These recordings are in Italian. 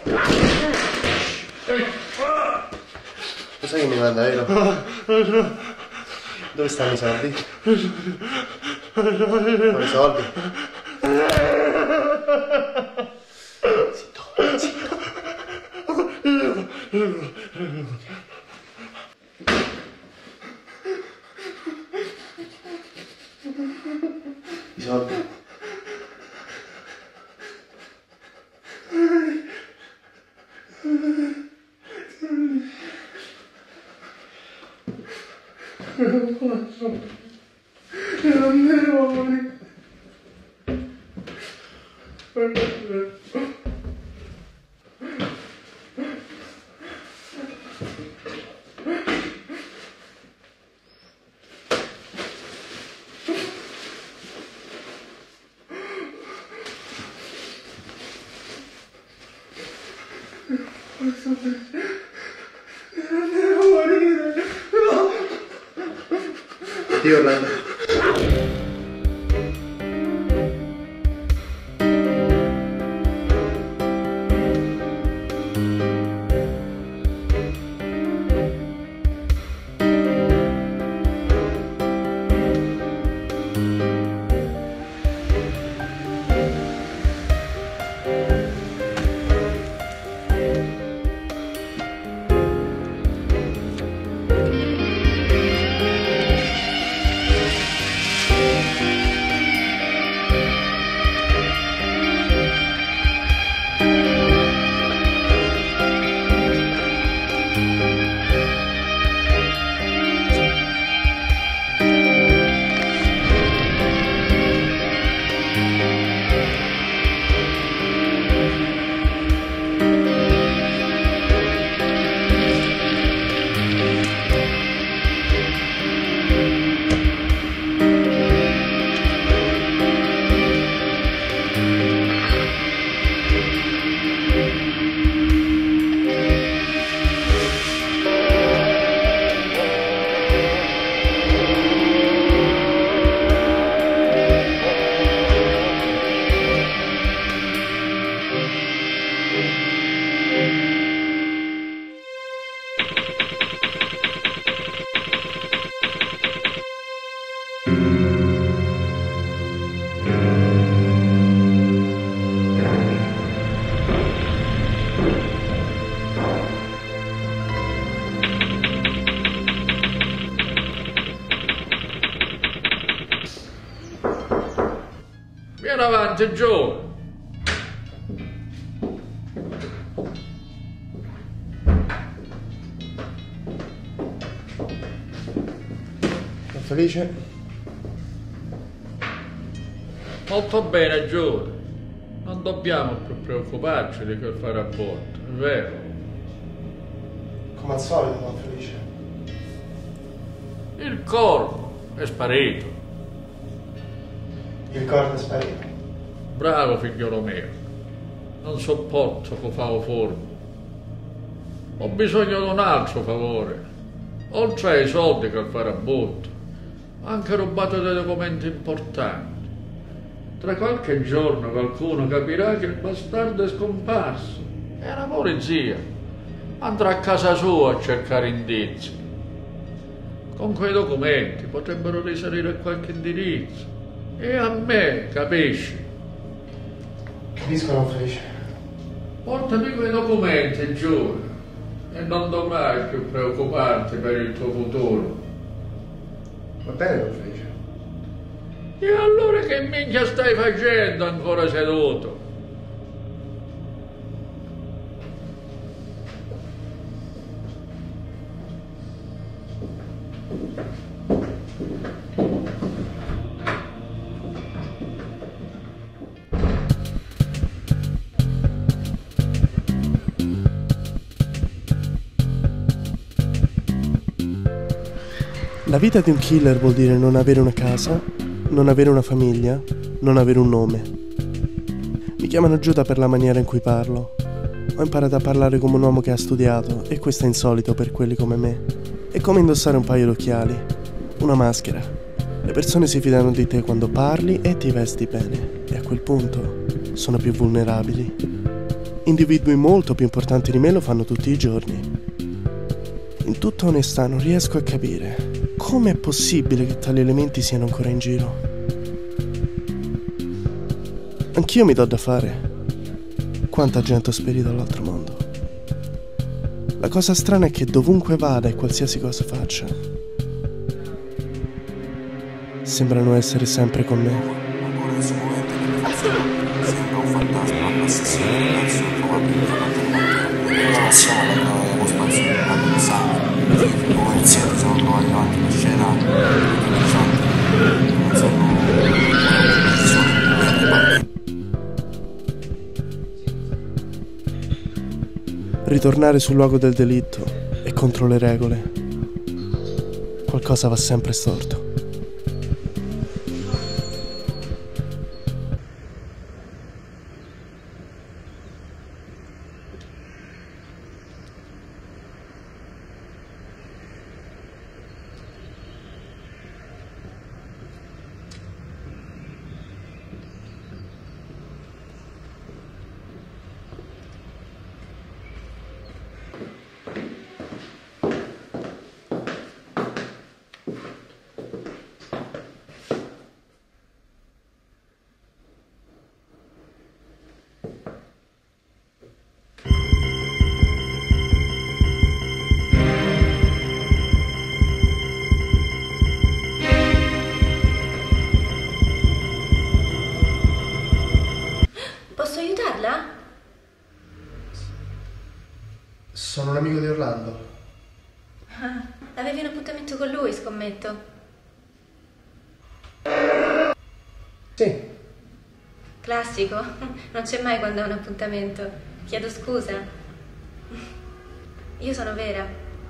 Lo sai che mi manda, vero? Dove stanno i soldi? Quali soldi? Zitto, zitto. I soldi. Non posso. Non devo. Dio Orlando. Vieni avanti, giù! Sono felice? Molto bene, giù! Non dobbiamo più preoccuparci di quel fare aborto, è vero? Come al solito, sono felice. Il corpo è sparito. Il corpo è sparito. Bravo, figliolo mio. Non sopporto che favo forma. Ho bisogno di un altro favore. Oltre ai soldi che al fare aborto, ho anche rubato dei documenti importanti. Tra qualche giorno qualcuno capirà che il bastardo è scomparso e la polizia andrà a casa sua a cercare indizi. Con quei documenti potrebbero risalire qualche indirizzo. E a me, capisci? Capisco, non felice. Portami quei documenti, giuro, e non dovrai più preoccuparti per il tuo futuro. Va bene, non felice. E allora che minchia stai facendo ancora seduto? La vita di un killer vuol dire non avere una casa, non avere una famiglia, non avere un nome. Mi chiamano Giuda per la maniera in cui parlo. Ho imparato a parlare come un uomo che ha studiato e questo è insolito per quelli come me. È come indossare un paio d'occhiali, una maschera. Le persone si fidano di te quando parli e ti vesti bene e a quel punto sono più vulnerabili. Individui molto più importanti di me lo fanno tutti i giorni. In tutta onestà non riesco a capire come è possibile che tali elementi siano ancora in giro. Anch'io mi do da fare. Quanta gente ho spedito all'altro mondo. La cosa strana è che dovunque vada e qualsiasi cosa faccia, sembrano essere sempre con me. Ancora in suo momento sembra un fantasma assassino verso un probabile la nazione abbiamo spazio di un sangue i poliziotti sono trovati davanti alla scena non sanno ci sono i bambini. Ritornare sul luogo del delitto e contro le regole. Qualcosa va sempre storto. Posso aiutarla? Sono un amico di Orlando. Ah, avevi un appuntamento con lui, scommetto. Sì. Classico, non c'è mai quando ha un appuntamento. Chiedo scusa. Io sono Vera.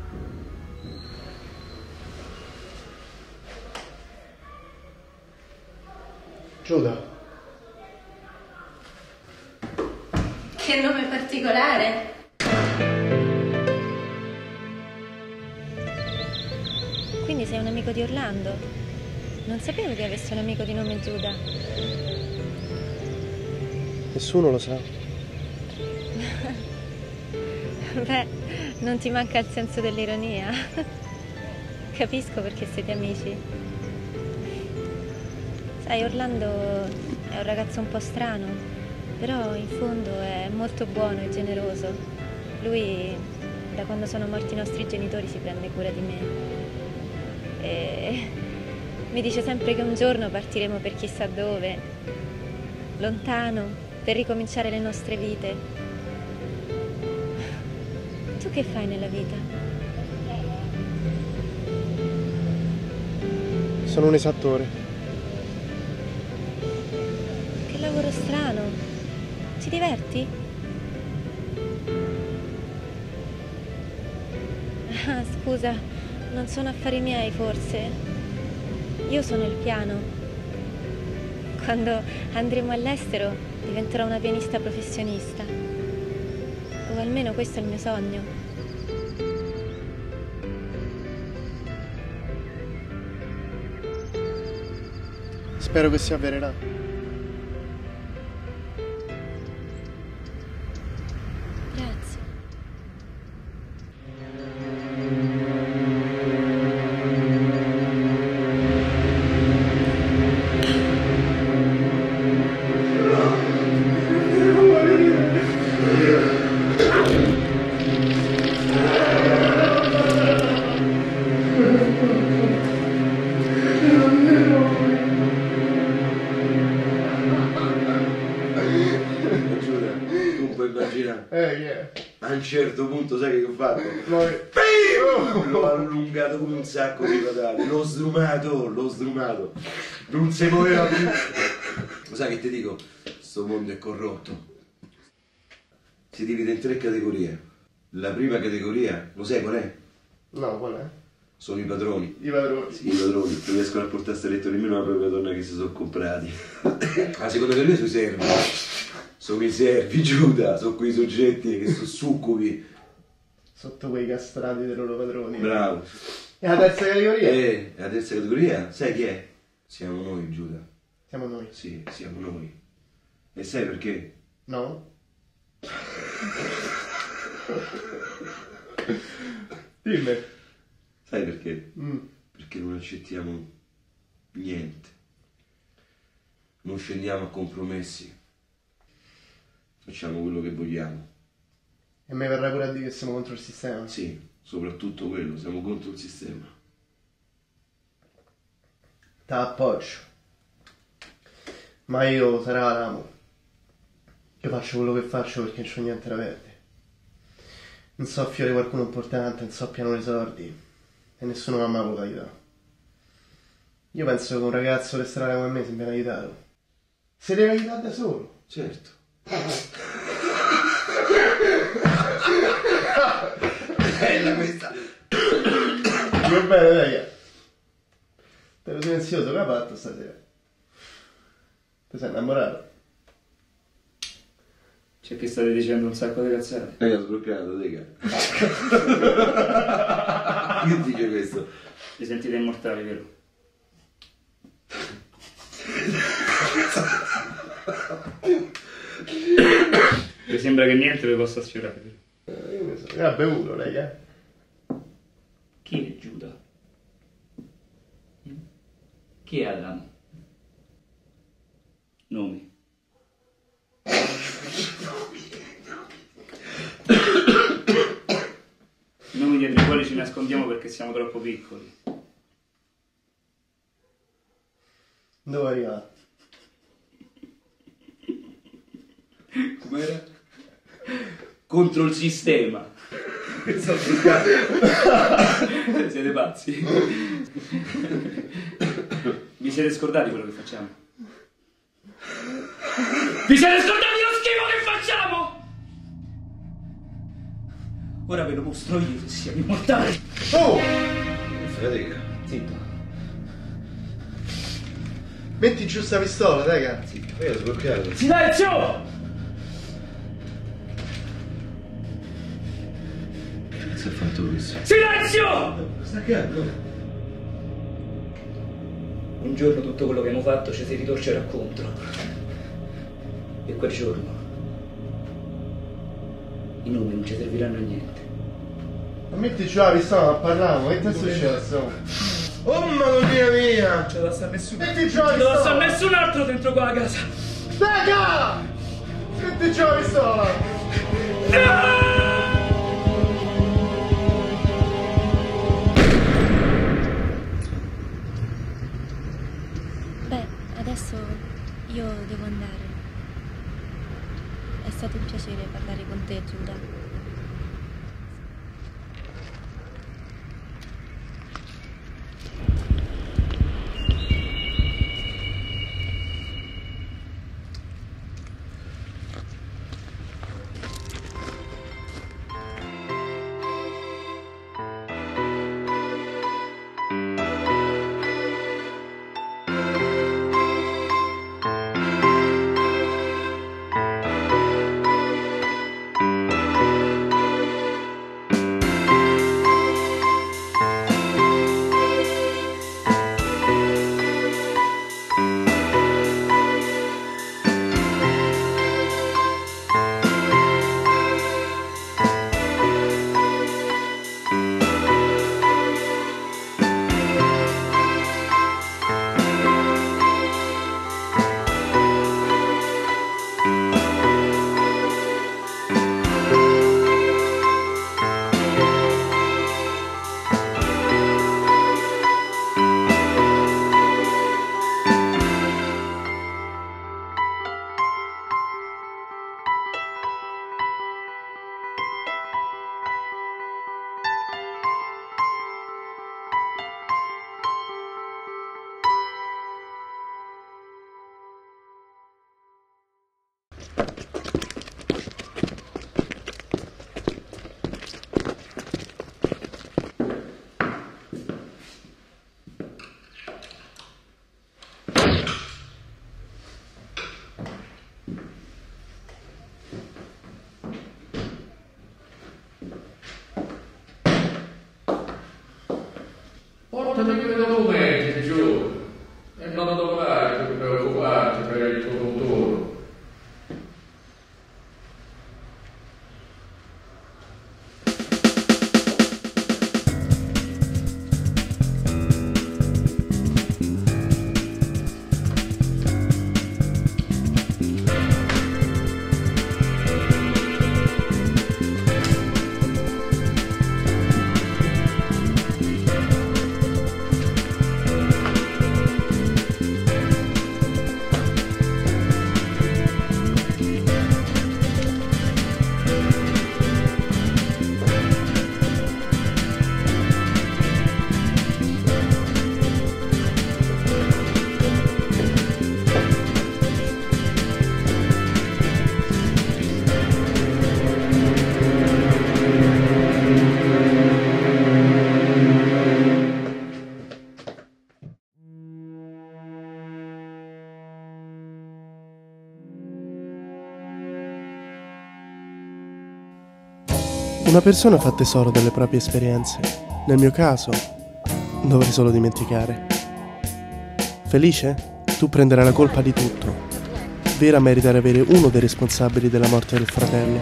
Giuda. Che nome particolare! Quindi sei un amico di Orlando? Non sapevo che avessi un amico di nome Giuda. Nessuno lo sa. Beh, non ti manca il senso dell'ironia. Capisco perché siete amici. Sai, Orlando è un ragazzo un po' strano, però in fondo è molto buono e generoso. Lui, da quando sono morti i nostri genitori, si prende cura di me. E mi dice sempre che un giorno partiremo per chissà dove, lontano, per ricominciare le nostre vite. Tu che fai nella vita? Sono un esattore. Che lavoro strano. Ti diverti? Ah, scusa, non sono affari miei, forse. Io sono il piano. Quando andremo all'estero diventerò una pianista professionista. O almeno questo è il mio sogno. Spero che si avvererà. Grazie. A un certo punto sai che ho fatto? L'ho allungato come un sacco di patate, l'ho sdrumato, non si muoveva più. Lo sai che ti dico? Sto mondo è corrotto. Si divide in 3 categorie. La prima categoria, lo sai qual è? No, qual è? Sono i padroni. I padroni. Sì, i padroni, non riescono a portare stretto nemmeno la propria donna che si sono comprati. La seconda categoria sono i servi. Sono i servi, Giuda, sono quei soggetti che sono succubi. Sotto quei castrati dei loro padroni. Bravo. E la terza categoria? La terza categoria, sai chi è? Siamo noi, Giuda. Siamo noi. Sì, siamo noi. E sai perché? No? Dimmi. Sai perché? Perché non accettiamo niente. Non scendiamo a compromessi. Facciamo quello che vogliamo. E mi verrà pure a dire che siamo contro il sistema? Sì, soprattutto quello, siamo contro il sistema. T'appoggio. Ma io sarà l'amo. Io faccio quello che faccio perché non c'ho niente da perdere. Non so fiore qualcuno importante, non so piano dei sordi. E nessuno mi ha mai voluto aiutare. Io penso che un ragazzo resterà come me se viene aiutato. Si deve aiutare da solo. Certo. Bella questa. Va bene, dai. Te lo silenzioso che ha fatto stasera? Ti sei innamorato? C'è che state dicendo un sacco di cazzate. Raga, sbloccato, raga. Che dice questo? Vi sentite immortali, vero? Vi sembra che niente vi possa sfiorare, vero? Io ne so, che ha bevuto lei, Chi è Giuda? Chi è Adamo? Nomi. Nomi dietro i quali ci nascondiamo perché siamo troppo piccoli. Dove è arrivato? Com'era? Contro il sistema. Sto sbloccato. Siete pazzi? Vi siete scordati quello che facciamo? Vi siete scordati lo schifo che facciamo? Ora ve lo mostro io se siamo immortali. Oh! Raga. Zitto. Metti giù sta pistola, raga. Raga, sbloccato. Silenzio! Che cazzo ha fatto questo? Silenzio! Staccato. Un giorno tutto quello che abbiamo fatto ci si ritorcerà contro. E quel giorno i nomi non ci serviranno a niente. Ma metti giù la pistola, parliamo, che ti è successo? Oh madonna mia! Non ci deve stare nessuno. Metti giù la Non ci deve stare pistola! nessun altro dentro qua la casa. Raga! Metti giù la pistola! Beh, adesso io devo andare. È stato un piacere parlare con te, Giuda. Portami quei documenti giù e non dovrai preoccuparti per il tuo futuro. Una persona fa tesoro delle proprie esperienze. Nel mio caso, dovrei solo dimenticare. Felice? Tu prenderai la colpa di tutto. Vera merita di avere uno dei responsabili della morte del fratello.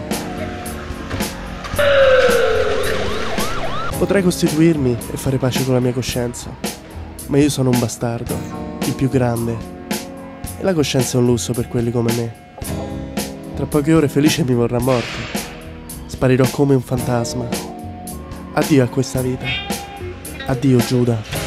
Potrei costituirmi e fare pace con la mia coscienza, ma io sono un bastardo, il più grande, e la coscienza è un lusso per quelli come me. Tra poche ore Felice mi vorrà morto. Sparirò come un fantasma. Addio a questa vita. Addio Giuda.